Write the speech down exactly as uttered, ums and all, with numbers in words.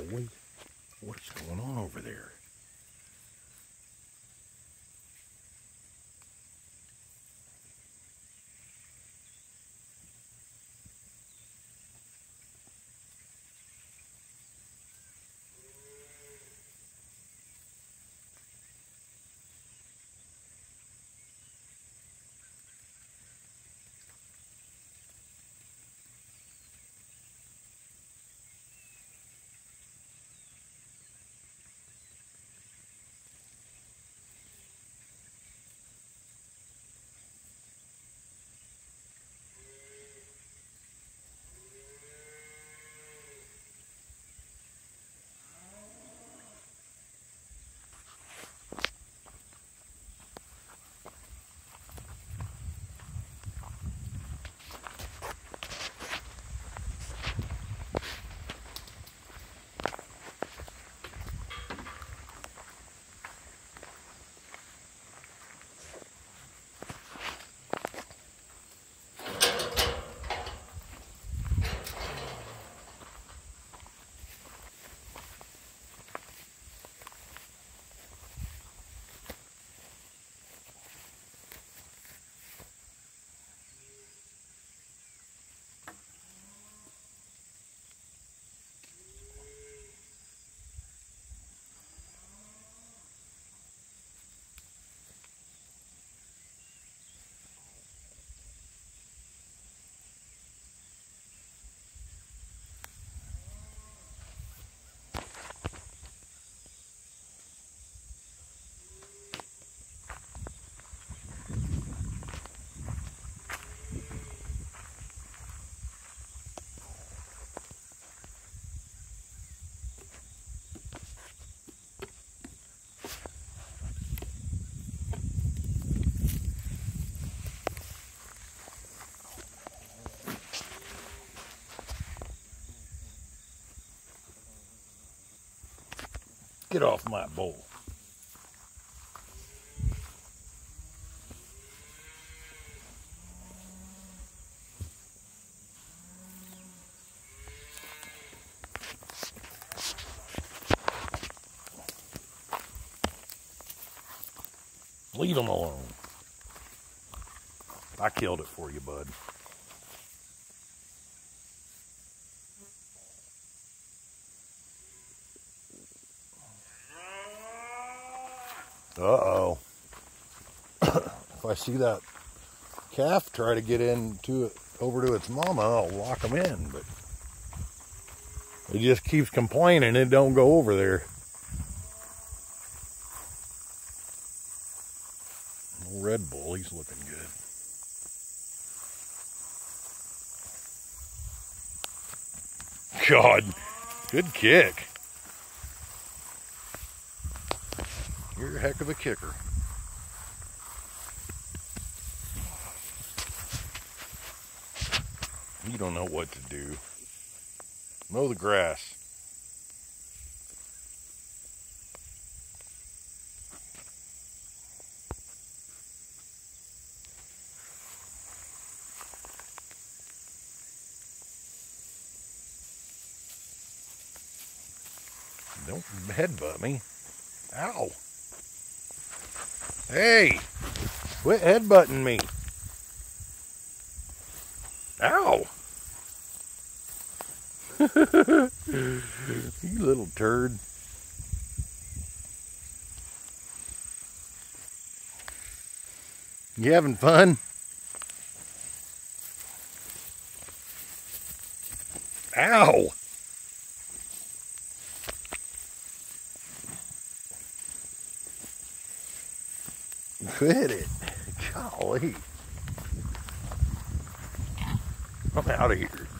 boy. What's going on over there? Get off my bowl. Leave him alone. I killed it for you, bud. Uh-oh. If I see that calf try to get into it, over to its mama, I'll lock him in, but it just keeps complaining it don't go over there. Old Red Bull, he's looking good. God, good kick. You're a heck of a kicker. You don't know what to do. Mow the grass. Don't headbutt me. Ow. Hey, quit headbutting me. Ow. You little turd. You having fun? Ow. Quit it. Golly. I'm out of here.